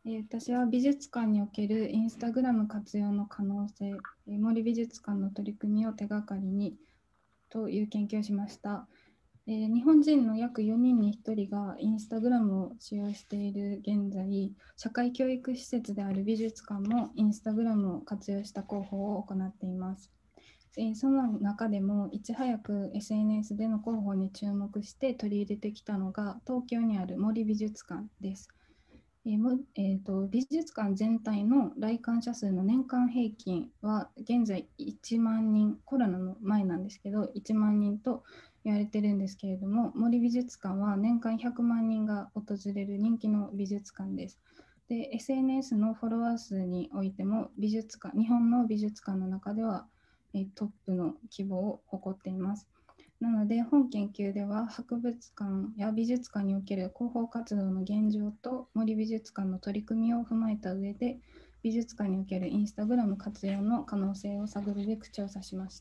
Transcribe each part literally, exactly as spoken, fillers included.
えー私は美術館におけるインスタグラム活用の可能性、えー森美術館の取り組みを手がかりにという研究をしました。えー日本人の約よにんにひとりがインスタグラムを使用している現在、社会教育施設である美術館もインスタグラムを活用した広報を行っています。えーその中でもいち早く エスエヌエス での広報に注目して取り入れてきたのが東京にある森美術館です。えーもえーと美術館全体の来館者数の年間平均は現在いちまん人、コロナの前なんですけどいちまん人と言われてるんですけれども、森美術館は年間ひゃくまん人が訪れる人気の美術館です。で、エスエヌエス のフォロワー数においても美術館、日本の美術館の中ではえートップの規模を誇っています。なので、本研究では博物館や美術館における広報活動の現状と森美術館の取り組みを踏まえた上で、美術館におけるインスタグラム活用の可能性を探るべく調査しました。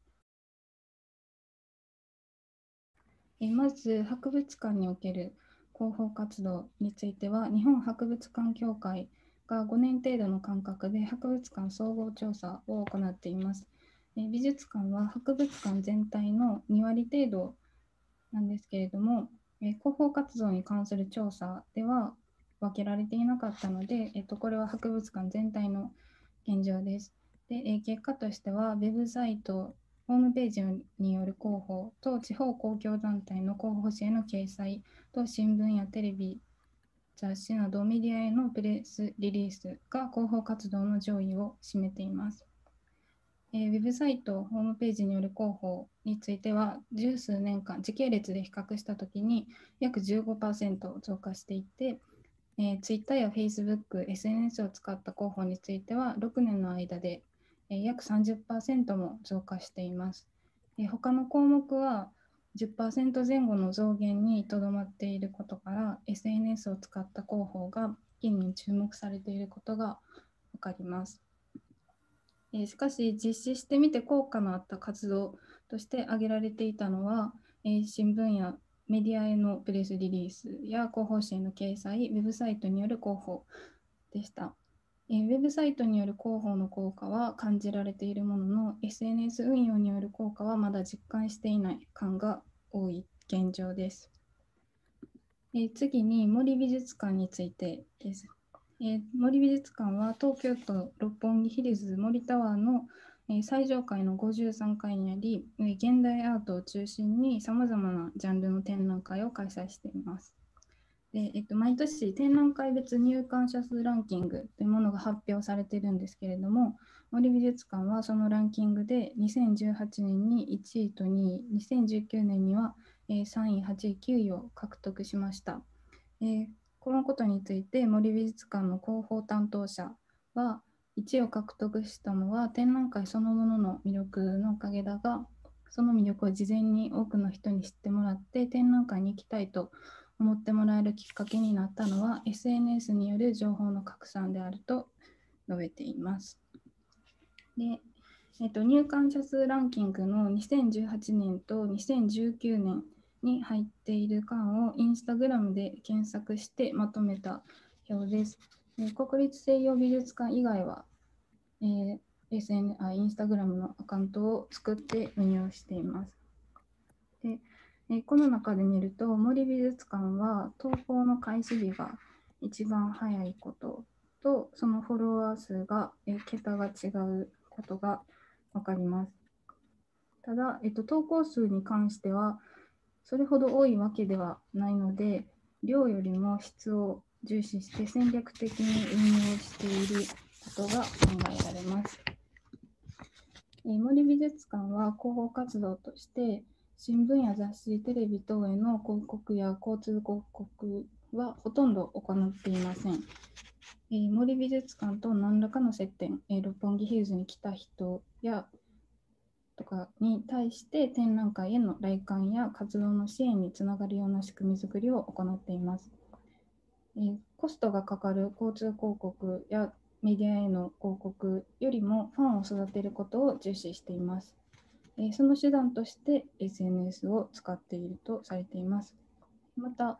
えまず、博物館における広報活動については、日本博物館協会がごねん程度の間隔で博物館総合調査を行っています。え美術館は博物館全体のに割程度なんですけれども、えー広報活動に関する調査では分けられていなかったので、えっと、これは博物館全体の現状です。で、えー結果としては、ウェブサイト、ホームページによる広報と地方公共団体の広報誌への掲載と新聞やテレビ、雑誌などメディアへのプレスリリースが広報活動の上位を占めています。えーウェブサイト、ホームページによる広報については、十数年間、時系列で比較したときに約じゅうごパーセント増加していて、えー、Twitter や Facebook、エスエヌエス を使った広報については、ろくねんの間で、えー約さんじゅっパーセントも増加しています。えー他の項目はじゅっパーセント前後の増減にとどまっていることから、エスエヌエス を使った広報が近年注目されていることがわかります。えしかし、実施してみて効果のあった活動として挙げられていたのは、え新聞やメディアへのプレスリリースや広報誌への掲載、ウェブサイトによる広報でした。えウェブサイトによる広報の効果は感じられているものの、エスエヌエス 運用による効果はまだ実感していない感が多い現状です。え次に森美術館についてです。えー森美術館は東京都六本木ヒルズ森タワーの、えー最上階のごじゅうさんがいにあり、えー現代アートを中心にさまざまなジャンルの展覧会を開催しています。でえっと、毎年展覧会別入館者数ランキングというものが発表されているんですけれども、森美術館はそのランキングでにせんじゅうはちねんにいちいとにい、にせんじゅうきゅうねんにはさんい、はちい、きゅういを獲得しました。えーこのことについて森美術館の広報担当者はいちいを獲得したのは展覧会そのものの魅力のおかげだが、その魅力を事前に多くの人に知ってもらって展覧会に行きたいと思ってもらえるきっかけになったのは エスエヌエス による情報の拡散であると述べています。でえっと、入館者数ランキングのにせんじゅうはちねんとにせんじゅうきゅうねんに入っている間をインスタグラムで検索してまとめた表です。国立西洋美術館以外は、えー エスエヌ、あ、インスタグラムのアカウントを作って運用しています。でえこの中で見ると、森美術館は投稿の開始日が一番早いことと、そのフォロワー数が、え桁が違うことがわかります。ただ、えっと、投稿数に関しては、それほど多いわけではないので、量よりも質を重視して戦略的に運用していることが考えられます。えー森美術館は広報活動として、新聞や雑誌、テレビ等への広告や交通広告はほとんど行っていません。えー森美術館と何らかの接点、えー六本木ヒルズに来た人やとかに対して展覧会への来館や活動の支援につながるような仕組み作りを行っています。えーコストがかかる交通広告やメディアへの広告よりもファンを育てることを重視しています。えーその手段として エスエヌエス を使っているとされています。また、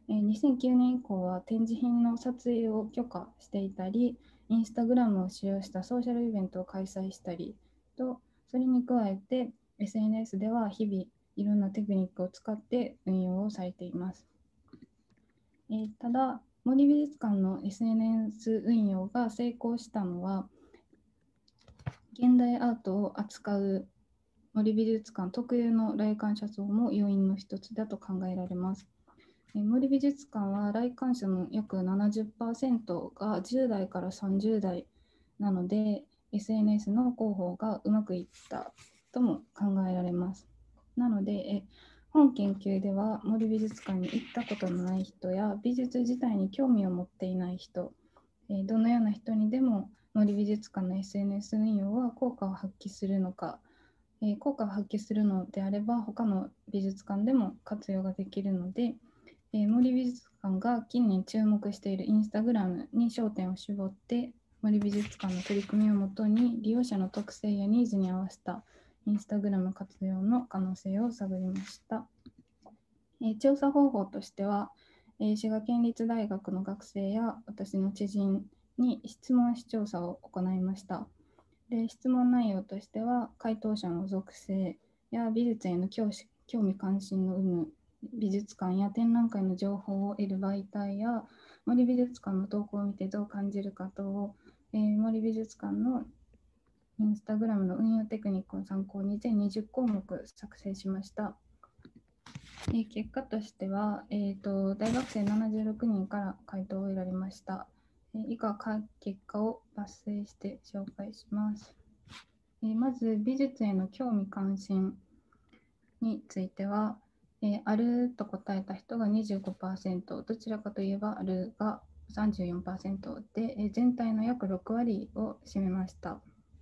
えーにせんきゅうねん以降は展示品の撮影を許可していたり、インスタグラムを使用したソーシャルイベントを開催したりと、それに加えて エスエヌエス では日々いろんなテクニックを使って運用をされています。えーただ、森美術館の エスエヌエス 運用が成功したのは、現代アートを扱う森美術館特有の来館者層も要因の一つだと考えられます。森美術館は来館者の約ななじゅっパーセントがじゅう代からさんじゅう代なので、エスエヌエス の広報がうまくいったとも考えられます。なので、え本研究では森美術館に行ったことのない人や美術自体に興味を持っていない人、えどのような人にでも森美術館の エスエヌエス 運用は効果を発揮するのか、え効果を発揮するのであれば他の美術館でも活用ができるので、えー森美術館が近年注目しているインスタグラムに焦点を絞って森美術館の取り組みをもとに利用者の特性やニーズに合わせたインスタグラム活用の可能性を探りました。えー調査方法としては、えー滋賀県立大学の学生や私の知人に質問紙調査を行いました。で質問内容としては、回答者の属性や美術への興味関心の有無、美術館や展覧会の情報を得る媒体や、森美術館の投稿を見てどう感じるか等を、えー森美術館のインスタグラムの運用テクニックを参考に全にじゅっ項目作成しました。えー結果としては、えーと、大学生ななじゅうろくにんから回答を得られました。えー以下、結果を抜粋して紹介します。えーまず、美術への興味関心については、えーあると答えた人がにじゅうごパーセント、どちらかといえばあるがさんじゅうよんパーセントで、えー全体の約ろく割を占めました。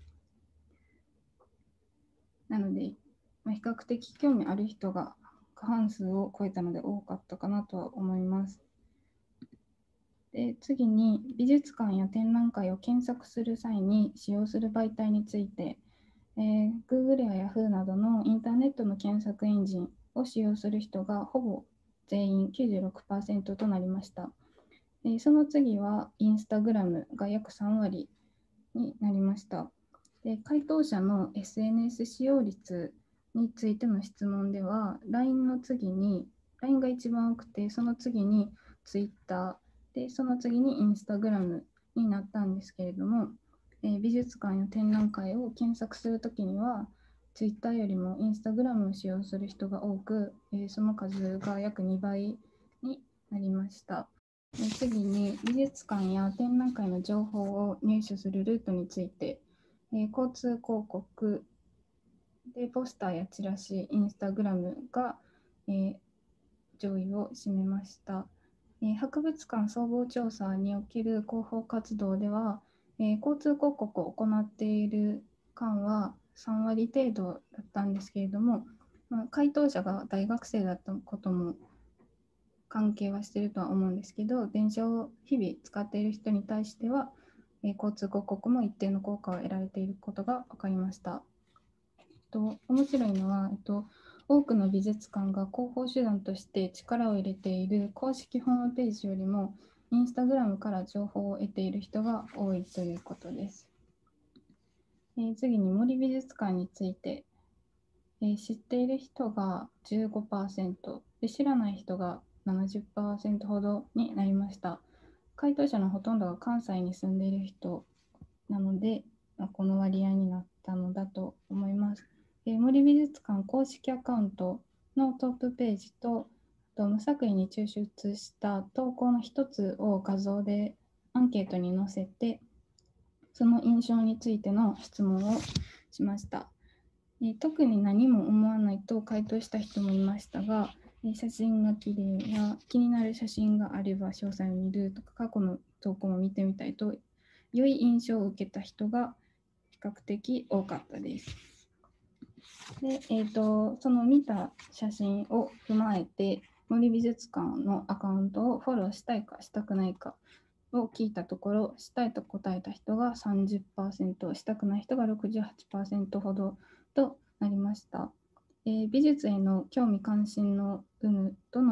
なので、まあ、比較的興味ある人が過半数を超えたので多かったかなとは思います。で次に、美術館や展覧会を検索する際に使用する媒体について、えー、Google や Yahoo などのインターネットの検索エンジンを使用する人がほぼ全員 きゅうじゅうろくパーセント となりました。えー、その次は Instagram が約さん割になりました。で回答者の エスエヌエス 使用率についての質問では、ライン の次に、ライン が一番多くて、その次に Twitter、で、その次に Instagram になったんですけれども、えー美術館や展覧会を検索するときには、Twitter よりも Instagram を使用する人が多く、えーその数が約に倍になりました。次に、美術館や展覧会の情報を入手するルートについて、えー交通広告でポスターやチラシ、インスタグラムが、えー上位を占めました。えー博物館総合調査における広報活動では、えー交通広告を行っている間はさん割程度だったんですけれども、まあ、回答者が大学生だったことも関係はしているとは思うんですけど、電車を日々使っている人に対しては、えー交通広告も一定の効果を得られていることが分かりました。と面白いのは、えっと、多くの美術館が広報手段として力を入れている公式ホームページよりも、インスタグラムから情報を得ている人が多いということです。えー次に、森美術館について、えー知っている人がじゅうごパーセントで、知らない人がななじゅっパーセントほどになりました。回答者のほとんどが関西に住んでいる人なので、まあ、この割合になったのだと思います。えー森美術館公式アカウントのトップページと、と無作為に抽出した投稿の一つを画像でアンケートに載せて、その印象についての質問をしました。えー特に何も思わないと回答した人もいましたが、えー写真が綺麗や気になる写真があれば詳細を見るとか、過去の投稿も見てみたいと良い印象を受けた人が比較的多かったです。で、えーと、その見た写真を踏まえて、森美術館のアカウントをフォローしたいかしたくないかを聞いたところ、したいと答えた人がさんじゅっパーセント、したくない人が ろくじゅうはちパーセント ほどとなりました。えー美術への興味関心の有無との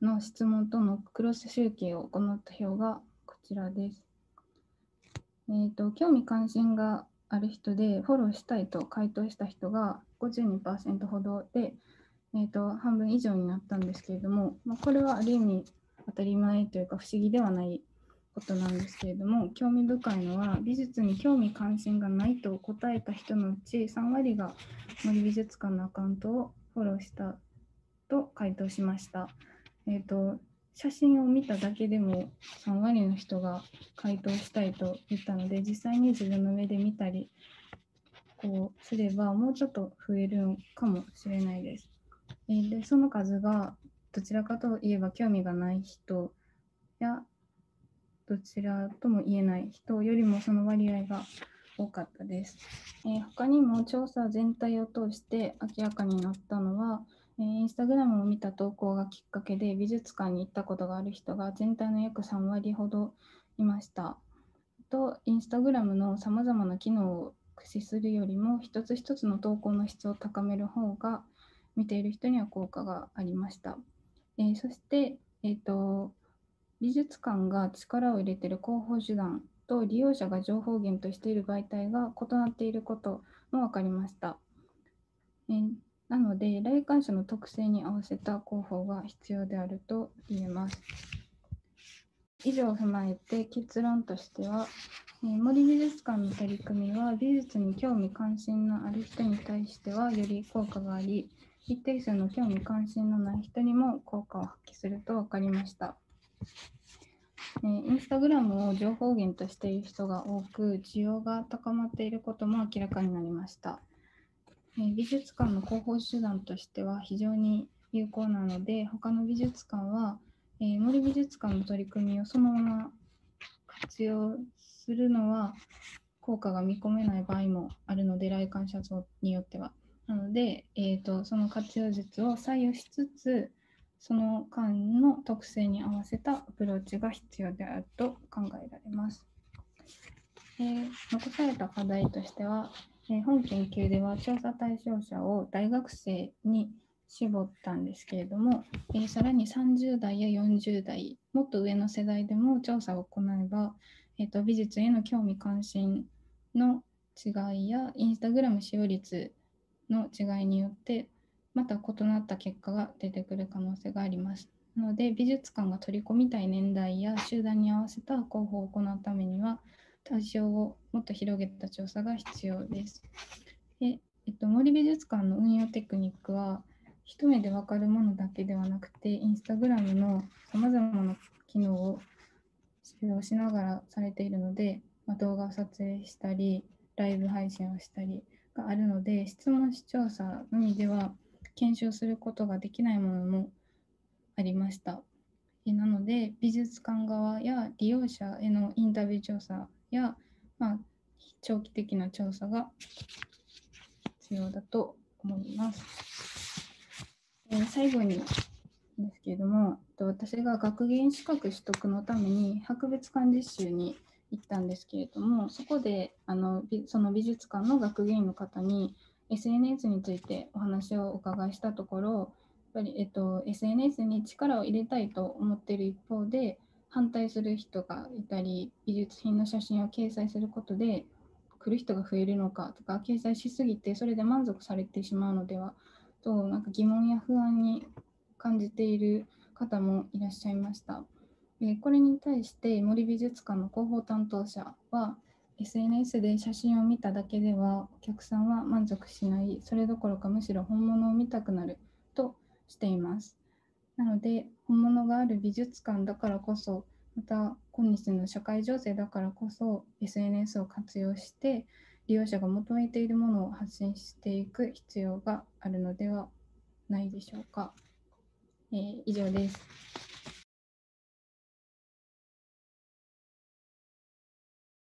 の質問とのクロス集計を行った表がこちらです。えーと、興味関心がある人でフォローしたいと回答した人が ごじゅうにパーセント ほどで、えーと、半分以上になったんですけれども、まあ、これはある意味当たり前というか不思議ではないことなんですけれども、興味深いのは美術に興味関心がないと答えた人のうちさん割が森美術館のアカウントをフォローしたと回答しました。えーと、写真を見ただけでもさん割の人が回答したいと言ったので、実際に自分の目で見たりこうすればもうちょっと増えるのかもしれないです。えー、でその数がどちらかといえば興味がない人やどちらとも言えない人よりもその割合が多かったです。えー、他にも調査全体を通して明らかになったのは、えー、インスタグラムを見た投稿がきっかけで美術館に行ったことがある人が全体の約さん割ほどいました。と、インスタグラムのさまざまな機能を駆使するよりも一つ一つの投稿の質を高める方が見ている人には効果がありました。えー、そして、えーと、美術館が力を入れている広報手段と利用者が情報源としている媒体が異なっていることも分かりました。えー、なので、来館者の特性に合わせた広報が必要であると言えます。以上を踏まえて結論としては、えー、森美術館の取り組みは美術に興味関心のある人に対してはより効果があり、一定数の興味関心のない人にも効果を発揮すると分かりました。えー、インスタグラムを情報源としている人が多く、需要が高まっていることも明らかになりました。えー、美術館の広報手段としては非常に有効なので、他の美術館は、えー、森美術館の取り組みをそのまま活用するのは効果が見込めない場合もあるので、来館者数によっては。なので、えーと、その活用術を採用しつつ、その間の特性に合わせたアプローチが必要であると考えられます。えー、残された課題としては、えー、本研究では調査対象者を大学生に絞ったんですけれども、えー、さらにさんじゅう代やよんじゅう代、もっと上の世代でも調査を行えば、えーと、美術への興味関心の違いやインスタグラム使用率の違いによってまた異なった結果が出てくる可能性があります。なので美術館が取り込みたい年代や集団に合わせた広報を行うためには対象をもっと広げた調査が必要です。でえっと、森美術館の運用テクニックは一目で分かるものだけではなくて、インスタグラムのさまざまな機能を使用しながらされているので、まあ、動画を撮影したり、ライブ配信をしたりがあるので、質問紙調査のみでは検証することができないものもありました。なので、美術館側や利用者へのインタビュー調査や、まあ、長期的な調査が必要だと思います。えー、最後にですけれども、私が学芸資格取得のために博物館実習に行ったんですけれども、そこであのその美術館の学芸員の方に エスエヌエス についてお話をお伺いしたところ、やっぱり、えっと、エスエヌエス に力を入れたいと思っている一方で、反対する人がいたり、美術品の写真を掲載することで来る人が増えるのかとか、掲載しすぎてそれで満足されてしまうのではと、なんか疑問や不安に感じている方もいらっしゃいました。これに対して森美術館の広報担当者は、 エスエヌエス で写真を見ただけではお客さんは満足しない、それどころかむしろ本物を見たくなるとしています。なので、本物がある美術館だからこそ、また今日の社会情勢だからこそ エスエヌエス を活用して利用者が求めているものを発信していく必要があるのではないでしょうか。えー、以上です。